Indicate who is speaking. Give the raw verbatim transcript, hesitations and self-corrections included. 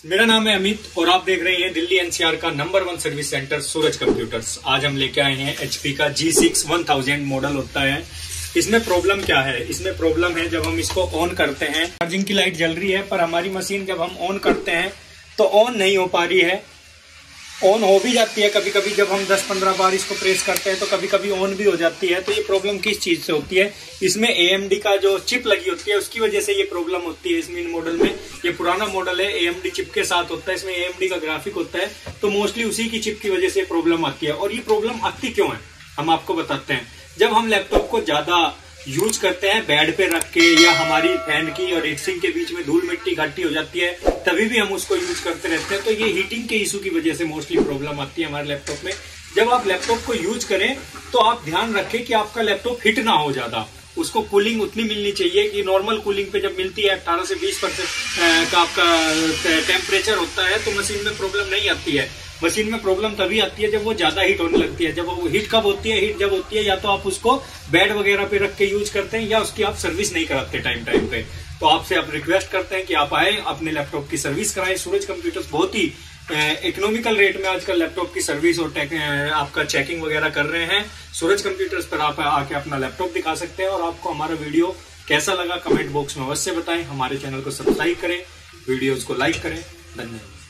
Speaker 1: मेरा नाम है अमित और आप देख रहे हैं दिल्ली एनसीआर का number one service centre Suraj Computers. आज हम लेके आए हैं एचपी का G six one thousand model होता है। इसमें प्रॉब्लम क्या है? इसमें प्रॉब्लम है जब हम इसको ऑन करते हैं, चार्जिंग की लाइट जल रही है पर हमारी मशीन जब हम ऑन करते हैं तो ऑन नहीं हो पा रही है। ऑन हो भी जाती है कभी कभी, जब हम दस पंद्रह बार इसको प्रेस करते हैं तो कभी कभी ऑन भी हो जाती है। तो ये प्रॉब्लम किस चीज से होती है? इसमें एएमडी का जो चिप लगी होती है उसकी वजह से ये प्रॉब्लम होती है। इसमें मॉडल में, ये पुराना मॉडल है, एएमडी चिप के साथ होता है, इसमें एएमडी का ग्राफिक होता है, तो मोस्टली उसी की चिप की वजह से प्रॉब्लम आती है। और ये प्रॉब्लम आती क्यों है हम आपको बताते हैं। जब हम लैपटॉप को ज्यादा यूज करते हैं बेड पे रख के, या हमारी फैन की और हीटसिंक के बीच में धूल मिट्टी इकट्ठी हो जाती है, तभी भी हम उसको यूज करते रहते हैं। तो ये हीटिंग के इशू की वजह से मोस्टली प्रॉब्लम आती है हमारे लैपटॉप में। जब आप लैपटॉप को यूज करें तो आप ध्यान रखें कि आपका लैपटॉप हीट ना हो ज्यादा। उसको कूलिंग उतनी मिलनी चाहिए कि नॉर्मल कूलिंग पे जब मिलती है अठारह से बीस परसेंट का आपका टेम्परेचर होता है तो मशीन में प्रॉब्लम नहीं आती है। मशीन में प्रॉब्लम तभी आती है जब वो ज्यादा हीट होने लगती है। जब वो हीट कब होती है? हीट जब होती है या तो आप उसको बेड वगैरह पे रख के यूज करते हैं या उसकी आप सर्विस नहीं कराते टाइम टाइम पे। तो आपसे आप रिक्वेस्ट करते हैं कि आप आए, अपने लैपटॉप की सर्विस कराएं। सूरज कंप्यूटर्स बहुत ही इकोनॉमिकल रेट में आजकल लैपटॉप की सर्विस और आपका चेकिंग वगैरह कर रहे हैं। सूरज कंप्यूटर्स पर आप आके अपना लैपटॉप दिखा सकते हैं। और आपको हमारा वीडियो कैसा लगा कमेंट बॉक्स में अवश्य बताएं। हमारे चैनल को सब्सक्राइब करें, वीडियोज को लाइक करें। धन्यवाद।